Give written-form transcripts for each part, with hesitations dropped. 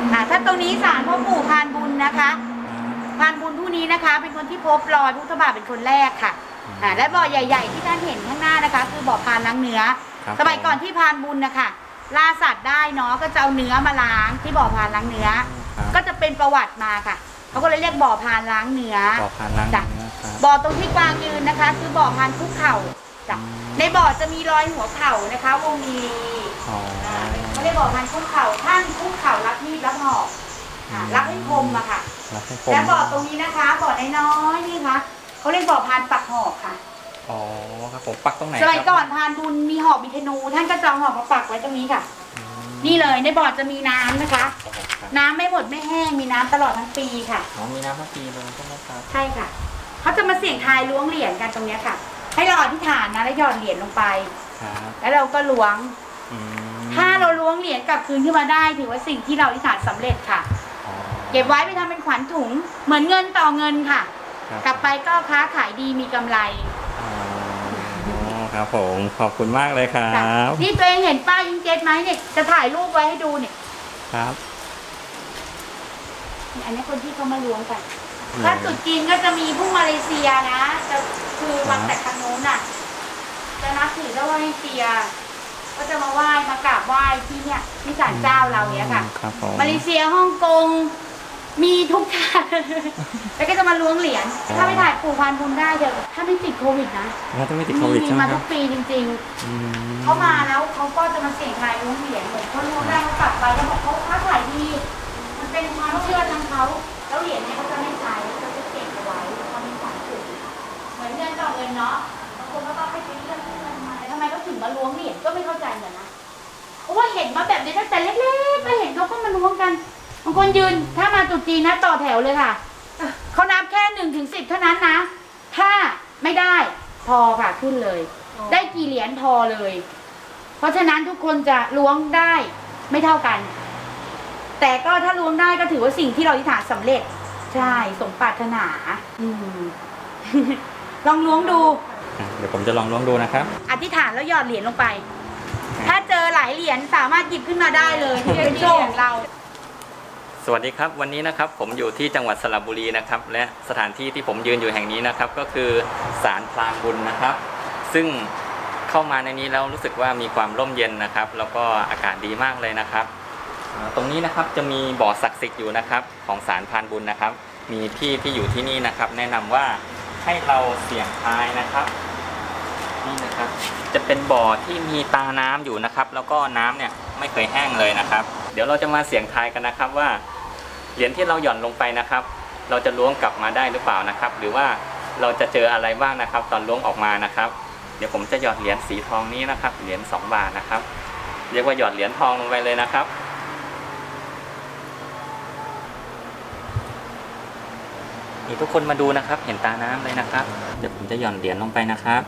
ถ้าตรงนี้ศาลพ่อปู่พานบุญนะคะพานบุญผู้นี้นะคะเป็นคนที่พบรอยพุทธบาทเป็นคนแรกค่ะและบ่อใหญ่ๆที่ท่านเห็นข้างหน้านะคะคือบ่อพานล้างเนื้อสมัยก่อนที่พานบุญนะคะล่าสัตว์ได้เนาะก็จะเอาเนื้อมาล้างที่บ่อพานล้างเนื้อก็จะเป็นประวัติมาค่ะเขาก็เลยเรียกบ่อพานล้างเนื้อบ่อพานล้างเนื้อบ่อตรงที่กวางยืนนะคะคือบ่อพานคุกเข่าจ้ะในบ่อจะมีรอยหัวเข่านะคะวงมีเขาเรียกบ่อพานคุกเข่าท่านคุกเข่ารับมีดรับหอกรับให้คมอะค่ะและบ่อตรงนี้นะคะบ่อน้อยๆนี่ค่ะเขาเรียกบ่อพานปักหอกค่ะอ๋อครับผมปักตรงไหนสมัยก่อนพานบุญมีหอกมีธนูท่านก็จะหอกมาปักไว้ตรงนี้ค่ะนี่เลยในบ่อจะมีน้ำนะคะน้ำไม่หมดไม่แห้งมีน้ำตลอดทั้งปีค่ะอ๋อมีน้ำทั้งปีเลยใช่ไหมครับใช่ค่ะเขาจะมาเสี่ยงทายล้วงเหรียญกันตรงนี้ค่ะให้เราอธิษฐานนะแล้วหย่อนเหรียญลงไปแล้วเราก็ล้วงถ้าเราล้วงเหรียญกลับคืนขึ้นมาได้ถือว่าสิ่งที่เราอธิษฐานสำเร็จค่ะเก็บไว้ไปทำเป็นขวัญถุงเหมือนเงินต่อเงินค่ะกลับไปก็ค้าขายดีมีกำไรครับผมขอบคุณมากเลยครับนี่ตัวเองเห็นป้ายยิงเจ็ตไหมเนี่ยจะถ่ายรูปไว้ให้ดูเนี่ยครับอันนี้คนที่เขามาล้วงกันถ้าจุดจีนก็จะมีผู้มาเลเซียนะจะคือวันแต่ทางโน้นน่ะจะนับถือเจ้าว่าเซียก็จะมาไหว้มากราบไหว้ที่เนี่ยที่ศาลเจ้าเราเนี้ยค่ะมาเลเซียฮ่องกงมีทุกท่านแล้วก็จะมาล้วงเหรียญถ้าไม่ถ่ายปู่พานบุญได้เดี๋ยวถ้าไม่ติดโควิดนะถ้าไม่ติดโควิดมีมาทุกปีจริงๆเขามาแล้วเขาก็จะมาเสี่ยงทายล้วงเหรียญเหมือนเขาล้วงได้เขากลับไปแล้วบอกเขาค้าขายดีมันเป็นความเชื่อทางเขาแล้วเหรียญเนี่ยเขาจะไม่ใช้เขาจะเก็บเอาไว้เขามีขวัญถุงเหมือนเงินต่อเงินเนาะบางคนก็ต้องให้ไปเลือกเงินมาทำไมเขาถึงมาล้วงเหรียญก็ไม่เข้าใจเหมือนนะเพราะว่าเห็นมาแบบนี้ตั้งแต่เล็กๆไปเห็นเขาก็มาล้วงกันบางคนยืนถ้ามาตุจีนนะต่อแถวเลยค่ะเขานับแค่1 ถึง 10เท่านั้นนะถ้าไม่ได้พอค่ะขึ้นเลยได้กี่เหรียญพอเลยเพราะฉะนั้นทุกคนจะล้วงได้ไม่เท่ากันแต่ก็ถ้าล้วงได้ก็ถือว่าสิ่งที่เราอธิษฐานสำเร็จใช่สมปรารถนาลองล้วงดูเดี๋ยวผมจะลองล้วงดูนะครับอธิษฐานแล้วหยอดเหรียญลงไปถ้าเจอหลายเหรียญสามารถหยิบขึ้นมาได้เลยที่เป็นโชคของเราสวัสดีครับวันนี้นะครับผมอยู่ที่จังหวัดสระบุรีนะครับและสถานที่ที่ผมยืนอยู่แห่งนี้นะครับก็คือศาลพรานบุญนะครับซึ่งเข้ามาในนี้แล้วรู้สึกว่ามีความร่มเย็นนะครับแล้วก็อากาศดีมากเลยนะครับตรงนี้นะครับจะมีบ่อศักดิ์สิทธิ์อยู่นะครับของศาลพรานบุญนะครับมีพี่ที่อยู่ที่นี่นะครับแนะนำว่าให้เราเสี่ยงทายนะครับนี่นะครับจะเป็นบ่อที่มีตาน้ำอยู่นะครับแล้วก็น้ำเนี่ยไม่เคยแห้งเลยนะครับเดี๋ยวเราจะมาเสี่ยงทายกันนะครับว่าเหรียญที่เราหย่อนลงไปนะครับเราจะล้วงกลับมาได้หรือเปล่านะครับหรือว่าเราจะเจออะไรบ้างนะครับตอนล้วงออกมานะครับเดี๋ยวผมจะหยอดเหรียญสีทองนี้นะครับเหรียญ2 บาทนะครับเรียกว่าหยอดเหรียญทองลงไปเลยนะครับนี่ทุกคนมาดูนะครับเห็นตาน้ำเลยนะครับเดี๋ยวผมจะหย่อนเหรียญลงไปนะครับ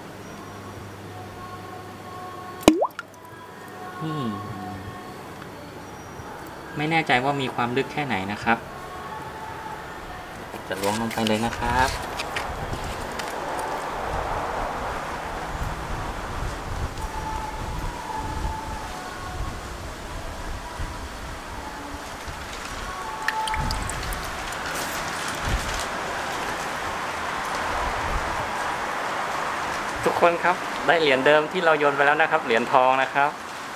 ไม่แน่ใจว่ามีความลึกแค่ไหนนะครับจะล้วงลงไปเลยนะครับทุกคนครับได้เหรียญเดิมที่เราโยนไปแล้วนะครับเหรียญทองนะครับ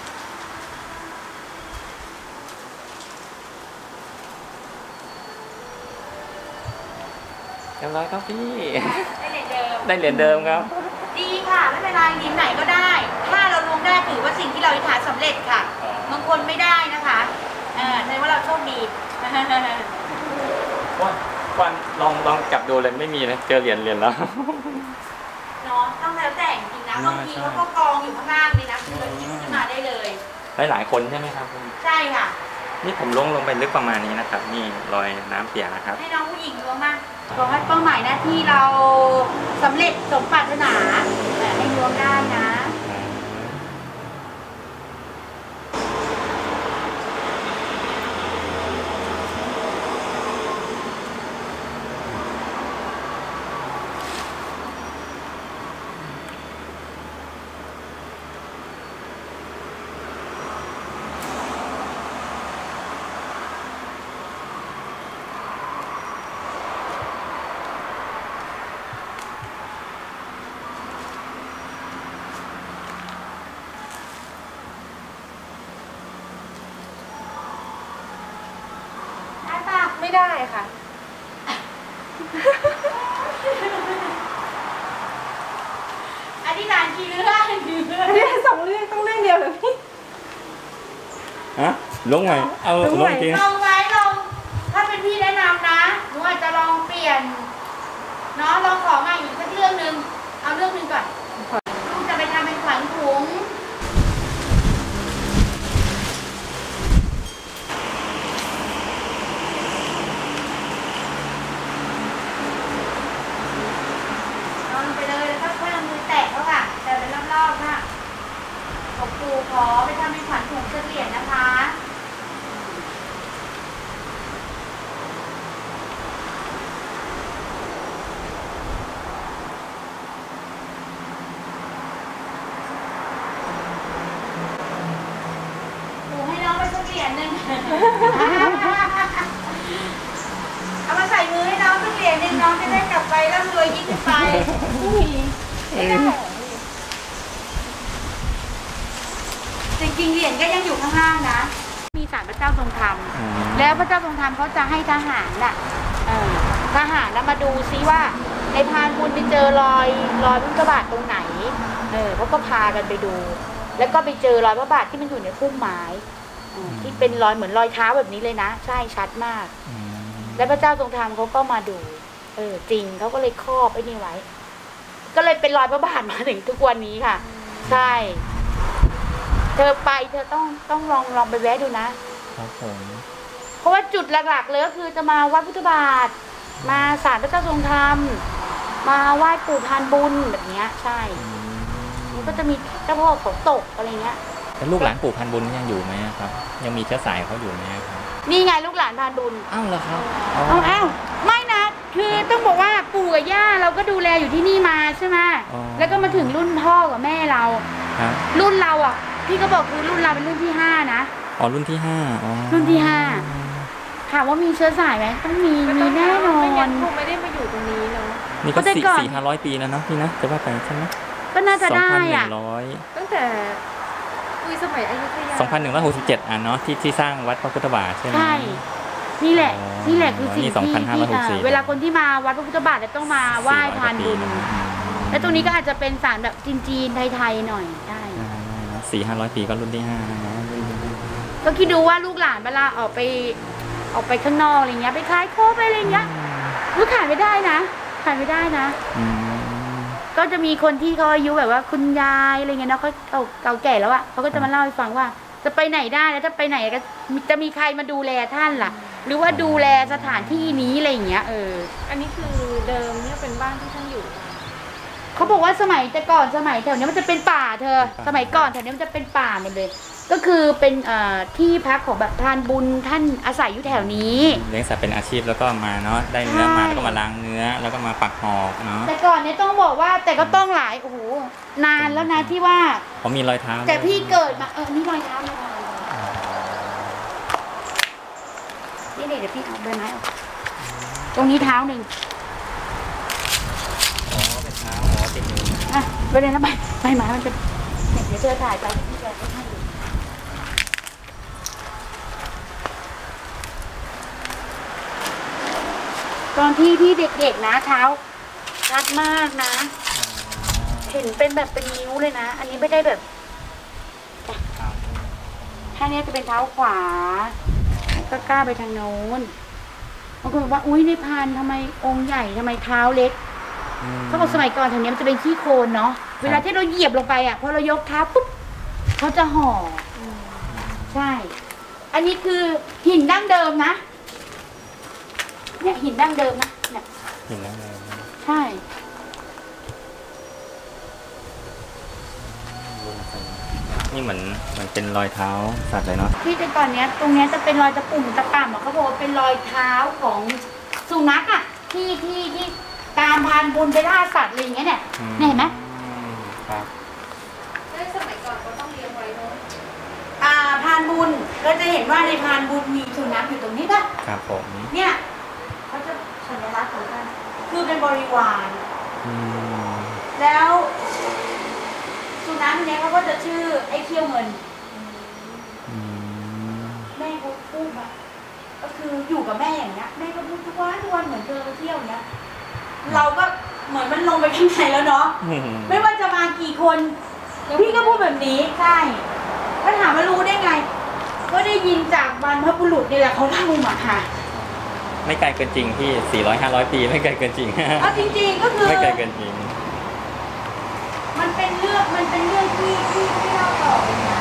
เรียบร้อยครับพี่ได้เหรียญเดิมครับดีค่ะไม่เป็นไรเหรียญไหนก็ได้ถ้าเราล้วงได้ถือว่าสิ่งที่เราอธิษฐานสำเร็จค่ะบางคนไม่ได้นะคะแสดงว่าเราโชคดีวันลองจับดูเลยไม่มีนะเจอเหรียญแล้วเนาะต้องแล้วแต่จริงนะบางทีเขาก็กองอยู่ข้างล่างเลยนะคือเราหยิบขึ้นมาได้เลยหลายคนใช่ไหมครับใช่ค่ะนี่ผมลงไปลึกประมาณนี้นะครับนี่รอยน้ำเปียกนะครับให้น้องผู้หญิงล้วงมาขอให้เป้าหมายหน้าที่เราสำเร็จสมปรารถนาให้ล้วงได้นะไม่ได้ค่ะอธิษฐานกี่เรื่องอันนี้2 เรื่องต้องเรื่องเดียวเลยพี่ฮะลงไหมเอาลงจริงลองไว้ลองถ้าเป็นพี่แนะนำนะหนูอาจจะลองเปลี่ยนเนาะลองขอมาอีกสักเรื่องหนึ่งเอาเรื่องหนึ่งก่อนลูกจะไปทำเป็นขวัญถุงลองไปเลยแล้วก็ค่อยเอามือแตะเขาค่ะแต่เป็นรอบๆค่ะขอปู่ขอไปทำเป็นขวัญถุงเฉลี่ยนะคะเอามาใส่มือให้น้องสักเหรียญหนึ่งน้องจะได้กลับไปร่ำรวยยิ่งขึ้นไปจริงๆเหรียญก็ยังอยู่ข้างล่างนะมีศาลพระเจ้าทรงธรรมแล้วพระเจ้าทรงธรรมเขาจะให้ทหารน่ะทหารมาดูซิว่าในพานบุญไปเจอรอยพระบาทตรงไหนเขาก็พากันไปดูแล้วก็ไปเจอรอยพระบาทที่มันอยู่ในพุ่มไม้ที่เป็นรอยเหมือนรอยเท้าแบบนี้เลยนะใช่ชัดมากแล้วพระเจ้าทรงธรรมเขาก็มาดูจริงเขาก็เลยครอบไอ้นี่ไว้ก็เลยเป็นรอยพระบาทมาถึงทุกวันนี้ค่ะใช่เธอไปเธอต้องลองไปแวะดูนะครับผมเพราะว่าจุดหลักๆเลยก็คือจะมาวัดพุทธบาทมาศาลพระเจ้าทรงธรรมมาไหว้ปู่พานบุญแบบนี้ใช่มันก็จะมีเจ้าพ่อเขาตกอะไรเงี้ยแล้วลูกหลานปู่พันบุญยังอยู่ไหมครับยังมีเชื้อสายเขาอยู่ไหมครับนี่ไงลูกหลานพานบุญอ้าวเหรอครับอ้าวไม่นะคือต้องบอกว่าปู่กับย่าเราก็ดูแลอยู่ที่นี่มาใช่ไหมแล้วก็มาถึงรุ่นพ่อกับแม่เรารุ่นเราอ่ะพี่ก็บอกคือรุ่นเราเป็นรุ่นที่5นะอ๋อรุ่นที่5อ๋อรุ่นที่5ถามว่ามีเชื้อสายไหมต้องมีแน่นอนคงไม่ได้มาอยู่ตรงนี้เนาะนี่ก็400-500 ปีแล้วเนาะพี่นะจะว่าไปใช่ไหมก็น่าจะได้อ่ะตั้งแต่สมัยอยุธยา2167เนาะที่สร้างวัดพระพุทธบาทใช่ไหมใช่นี่แหละคือสิ่งที่เวลาคนที่มาวัดพระพุทธบาทจะต้องมาไหว้พานบุญและตรงนี้ก็อาจจะเป็นศาลแบบจีนไทยๆหน่อยได้ 400-500 ปีก็รุ่นที่5 ก็คิดดูว่าลูกหลานเวลาออกไปข้างนอกอะไรเงี้ยไปขายโคไปอะไรเงี้ยขายไม่ได้นะก็จะมีคนที่เขาอายุแบบว่าคุณยายอะไรเงี้ยเนาะเขาเก่าแก่แล้วอ่ะเขาก็จะมาเล่าให้ฟังว่าจะไปไหนได้แล้วจะไปไหนก็จะมีใครมาดูแลท่านล่ะหรือว่าดูแลสถานที่นี้อะไรอย่างเงี้ยอันนี้คือเดิมเนี่ยเป็นบ้านที่ท่านอยู่เขาบอกว่าสมัยแต่ก่อนสมัยแถวนี้มันจะเป็นป่าเธอสมัยก่อนแถวนี้มันจะเป็นป่าหมดเลยก็คือเป็นที่พักของแบบพานบุญท่านอาศัยอยู่แถวนี้เลี้ยงสัตว์เป็นอาชีพแล้วก็มาเนาะได้เนื้อมาแล้วก็มาล้างเนื้อแล้วก็มาปักหอกเนาะแต่ก่อนเนี่ยต้องบอกว่าแต่ก็ต้องหลายโอ้โหนานแล้วนะที่ว่าเขามีรอยเท้าแต่พี่เกิดมานี่รอยเท้าเลยนี่เดี๋ยวพี่เอาใบไม้ออกตรงนี้เท้าหนึ่งเป็นเท้าติดอยู่ไปเลยนะใบไม้มันจะเดี๋ยวเธอถ่ายไปพี่แกให้ดูตอนที่เด็กๆนะเท้าชัดมากนะเห็นเป็นแบบเป็นนิ้วเลยนะอันนี้ไม่ได้แบบถ้านี้จะเป็นเท้าขวาก็กล้าไปทางโน้นบางคนบอกว่าอุ้ยในพานทำไมองค์ใหญ่ทำไมเท้าเล็กเขาบอกสมัยก่อนแถวนี้มันจะเป็นขี้โคลนเนาะเวลาที่เราเหยียบลงไปอ่ะพอเรายกเท้าปุ๊บเขาจะห่อใช่อันนี้คือหินดั้งเดิมนะเนี่ยหินดั้งเดิมนะเนี่ยหินดั้งเดิมใช่นี่เหมือนเป็นรอยเท้าสัตว์เลยเนาะที่แต่ก่อนเนี้ยตรงเนี้ยจะเป็นรอยตะปุ่มตะป่ำเขาบอกว่าเป็นรอยเท้าของสุนัขอ่ะที่ตามพานบุญไปล่าสัตว์อะไรอย่างเงี้ยเนี่ยเห็นไหมครับสมัยก่อนเขาต้องเลี้ยงไว้เนาะพานบุญเราจะเห็นว่าในพานบุญมีสุนัขอยู่ตรงนี้ป่ะครับผมเนี่ยเขาจะสัญลักษณ์ของท่านคือเป็นบริวารแล้วสุนัขเนี้ยเขาก็จะชื่อไอ้เขี้ยวเงินแม่เขาพูดมาก็คืออยู่กับแม่อย่างเงี้ยแม่ก็พูดทุกวันเหมือนเธอไปเที่ยวเนี้ยเราก็เหมือนมันลงไปข้างในแล้วเนาะไม่ว่าจะมากี่คนพี่ก็พูดแบบนี้ใช่ก็ถามว่ารู้ได้ไง ก็ได้ยินจากบรรพบุรุษนี่แหละเขาเล่ามาค่ะไม่ไกลเกินจริงพี่400-500 ปีไม่ไกลเกินจริงเอาจริงๆก็คือไม่ไกลเกินจริงมันเป็นเรื่องที่เล่าต่อกันมา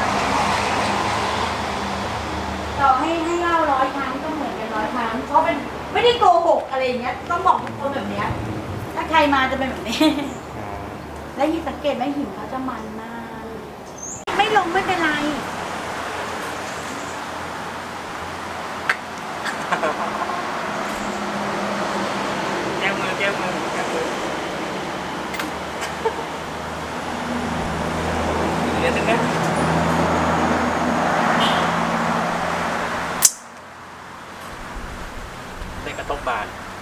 ต่อให้เล่า100 ครั้งก็เหมือนกัน100 ครั้งเพราะเป็นไม่ได้โกหกอะไรอย่างเงี้ยต้องบอกทุกคนแบบเนี้ยถ้าใครมาจะเป็นแบบนี้ และยิ่งสังเกตไหมหินเขาจะมันมาก ไม่ลงไม่เป็นไรแก้มือเดี๋ยวนึงนะได้กระทบบาท